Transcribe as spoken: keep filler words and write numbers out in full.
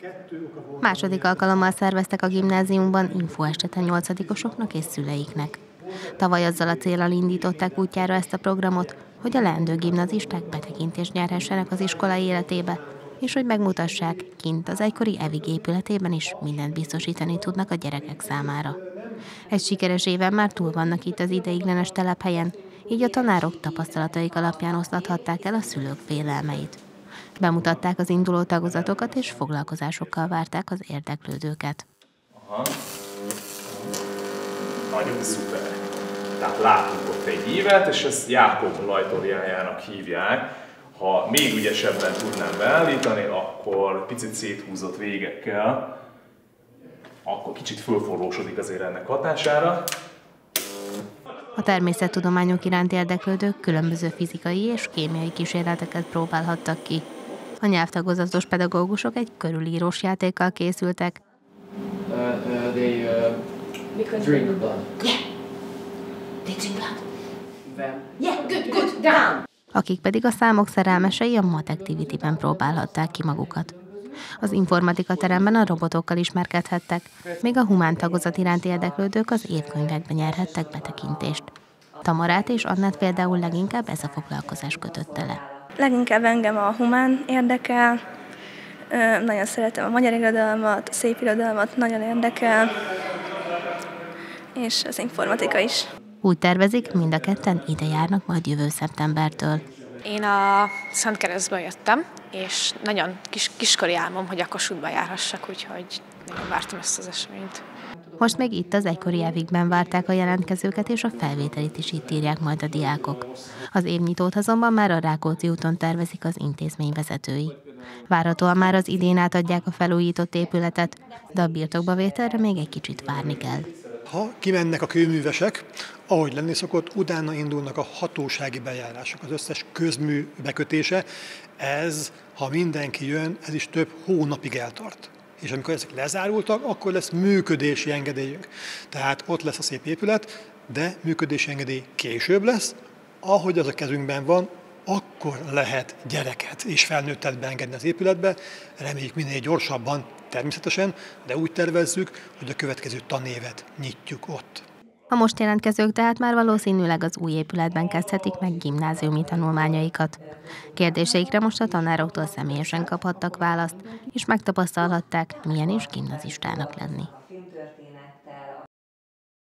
Második alkalommal szerveztek a gimnáziumban infoestet a nyolcadikosoknak és szüleiknek. Tavaly azzal a céllal indították útjára ezt a programot, hogy a leendő gimnazisták betekintést nyerhessenek az iskola életébe, és hogy megmutassák, kint az egykori evig épületében is mindent biztosítani tudnak a gyerekek számára. Egy sikeres éven már túl vannak itt az ideiglenes telephelyen, így a tanárok tapasztalataik alapján oszlathatták el a szülők félelmeit. Bemutatták az induló tagozatokat, és foglalkozásokkal várták az érdeklődőket. Aha. Nagyon szuper. Tehát látunk ott egy évet, és ezt Jákob lajtoriájának hívják. Ha még ügyesebben tudnám beállítani, akkor picit széthúzott végekkel, akkor kicsit fölforrósodik azért ennek hatására. A természettudományok iránt érdeklődők különböző fizikai és kémiai kísérleteket próbálhattak ki. A nyelvtagozatos pedagógusok egy körülírós játékkal készültek. Uh, uh, they uh, drink blood. Yeah. They drink blood. Them. Yeah, good, good, down. Akik pedig a számok szerelmesei, a Mathactivity-ben próbálhatták ki magukat. Az informatika teremben a robotokkal ismerkedhettek, még a humán tagozat iránt érdeklődők az évkönyvekben nyerhettek betekintést. Tamarát és Annát például leginkább ez a foglalkozás kötötte le. Leginkább engem a humán érdekel, nagyon szeretem a magyar irodalmat, a szép irodalmat, nagyon érdekel, és az informatika is. Úgy tervezik, mind a ketten ide járnak majd jövő szeptembertől. Én a Szentkeresztből jöttem, és nagyon kis, kiskori álmom, hogy a Kossuthba járhassak, úgyhogy nagyon vártam ezt az eseményt. Most még itt az egykori evigben várták a jelentkezőket, és a felvételit is itt írják majd a diákok. Az évnyitót azonban már a Rákóczi úton tervezik az intézmény vezetői. Várhatóan már az idén átadják a felújított épületet, de a birtokbavételre még egy kicsit várni kell. Ha kimennek a kőművesek, ahogy lenni szokott, utána indulnak a hatósági bejárások, az összes közmű bekötése. Ez, ha mindenki jön, ez is több hónapig eltart. És amikor ezek lezárultak, akkor lesz működési engedélyünk. Tehát ott lesz a szép épület, de működési engedély később lesz. Ahogy az a kezünkben van, akkor lehet gyereket és felnőttet beengedni az épületbe. Reméljük minél gyorsabban, természetesen, de úgy tervezzük, hogy a következő tanévet nyitjuk ott. A most jelentkezők tehát már valószínűleg az új épületben kezdhetik meg gimnáziumi tanulmányaikat. Kérdéseikre most a tanároktól személyesen kaphattak választ, és megtapasztalhatták, milyen is gimnazistának lenni.